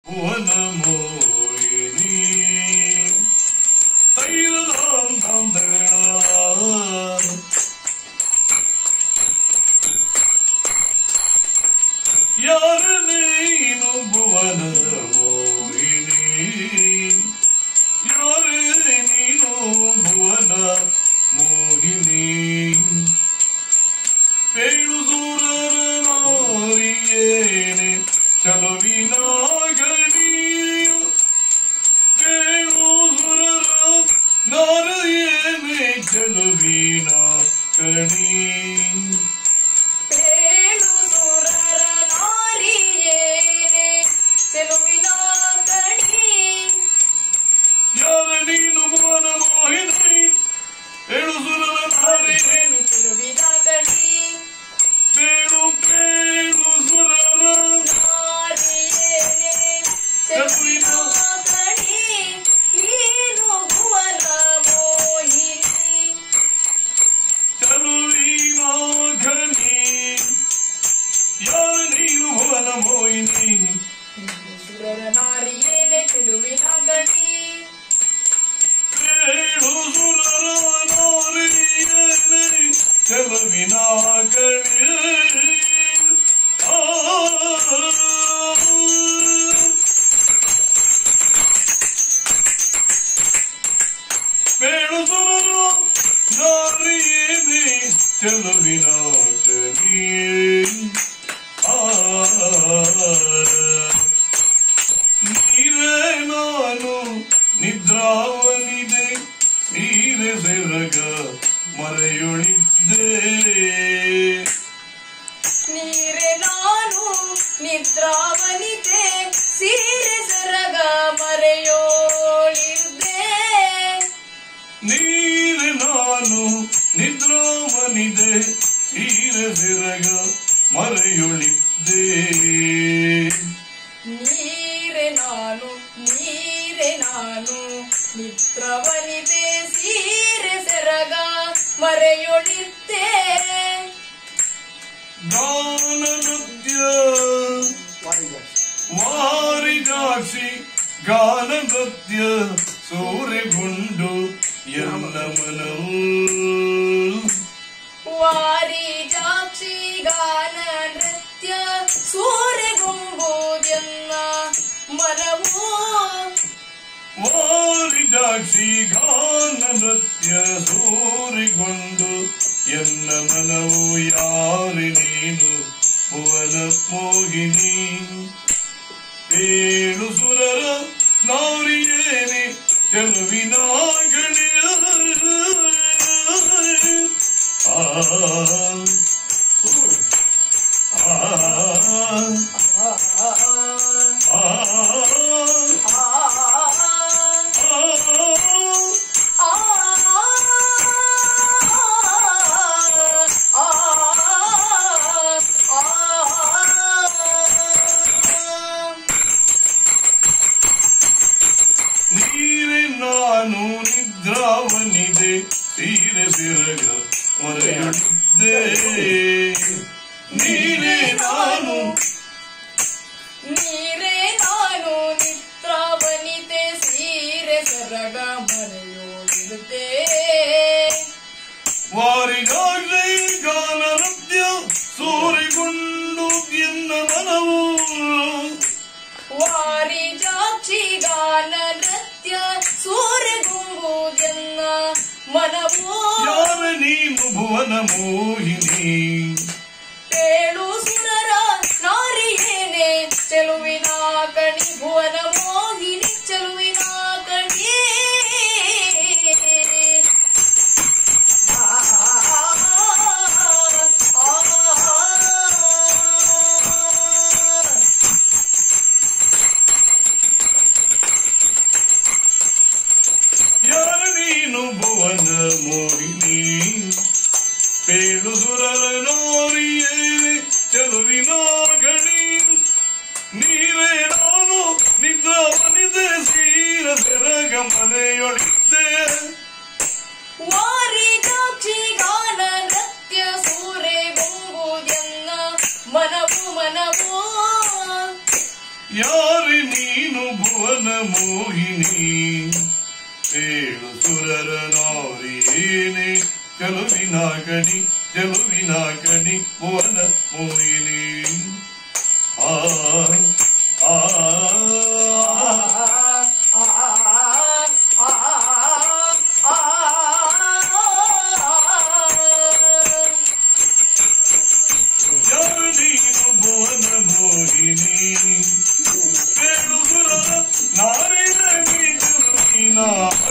ಭುವನ ಮೋಹಿನಿ ತೈರದಾಂ ತಂದಳ ಯಾರ ನೀನು ಭುವನ ಮೋಹಿನಿ ಯಾರ ನೀನು ಭುವನ ಮೋಹಿನಿ ಪೇಳು ಸೂರರ ನಾರಿಯೇನೆ ಚಲುವಿನ ಗಣಿಯ ಪೇಳು ಸುರರ ನಾರಿಯೇನೆ ಚಲುವಿನ ಗಣಿ ಪೇಳು ಸುರರ ನಾರಿಯೇನೆ ಚೆಲುವಿನ ಗಣಿ ಯಾರ ನೀನು ಭುವನ ಮೋಹಿನಿ ಪೇಳು ಸುರರ ನಾರಿಯೇನೆ ಚೆಲುವಿನ ಗಣಿ ಪೇಳು ಪೇಳು ಸುರರ ನಾರಿಯೇನೆ ಚೆಲುವಿನ ಗಣಿ ನೀನು ಭುವನ ಮೋಹಿನಿ ಚಲುವಿನ ಗಣಿ ಯಾರ ನೀನು ಭುವನ ಮೋಹಿನಿ ಸುರರ ನಾರಿಯೇನೆ ಚೆಲುವಿನ ಗಣಿ ಪೇಳು ಸುರರ ನಾರಿಯೇನೆ ಚೆಲುವಿನ ಗಣಿ ಪೇಳು ಸುರರ ನಾರಿಯೇನೆ ಚೆಲುವಿನ ಗಣಿ ನೀರೇ ನಾನು ನಿದ್ರಾವನಿದೆ ಸೀರೆ ಸೆರಗ ಮರೆಯೊಳಿದ್ದೆ ನೀರೆ ನಾನು ನಿದ್ರಾವನಿತೆ ಸೀರೆ ಸರಗ ಮರೆಯೋಳಿದ್ದೆ ನೀರೆ ನಾನು ನಿದ್ರಾವನಿದೆ ಸೀರೆ ಸೆರಗ ಮರೆಯೊಳಿದ್ದೆ ನೀರೆ ನಾನು ನಿದ್ರಾವನಿತೆ ಸೀರೆ ಸರಗ ಮರೆಯೋಳಿದ್ದೆ ಗಾನ ನೃತ್ಯ ವಾರಿಜಾಕ್ಷಿ ಗಾನ ನೃತ್ಯ ಸೂರೆಗುಂಡು ಎಲ್ಲ ಮನವು ವಾರಿ ಜಾಕ್ಷಿ ಗಾನ ನೃತ್ಯ ಸೂರೆಗುಂಬುದೆನ್ನ ಮನವು ವಾರಿಜಾಕ್ಷಿ ಗಾನ ನೃತ್ಯ ಸೂರೆಗುಂಡು ಎಲ್ಲ ಮನವು ಯಾರಿ ನೀನು ಭುವನ ಮೋಹಿನಿ ಪೇಳು ಸುರರ ನಾರಿಯೇನೆ ಚೆಲುವಿನ ಗಣಿಯ ನೀರೆ ನಾನು ನಿದ್ರಾವನಿದೆ ಸೀರೆ ಸೆರಗ ಮರೆಯೊಳಿದ್ದೆ ನೀರೆ ನಾನು ನಿದ್ರಾವನಿತೆ ಸೀರೆ ಸರಗ ಮರೆಯೋಳಿದ್ದೆ ವಾರಿಗಾಗಲೇ ಗಾನ ನೃತ್ಯ ಸೂರೆಗೊಂಡು ಎನ್ನ ಮನವು ವಾರಿ ಜಾಕ್ಷಿ ಗಾನ ನೃತ್ಯ ಸೂರೆಗುಂಬುದೆನ್ನ ಮನವು ಯಾರ ನೀನು ಭುವನ ಮೋಹಿನಿ ಪೇಳು ಸುರರ ನಾರಿಯೇನೆ ಚೆಲುವಿನ ಕಣಿ ಭುವನ ಮೋಹಿನಿ ಚೆಲುವಿನ ಕಣಿ ಯಾರ ನೀನು ಭುವನ ಮೋಹಿನಿ ಪೇಳು ಸುರರ ನಾರಿಯೇ ಚೆಲುವಿನ ಗಣಿ ನೀರೇ ನಾರಿಯೇನೆ ಚೆಲುವಿನ ಕಣಿ ಚೆಲುವಿನ ಕಣಿ ಭುವನ ಮೋಹಿನಿ ಆ ಆ ನೀನು ಭುವನ ಮೋಹಿನಿ ನಾರಿಯ ನೀನು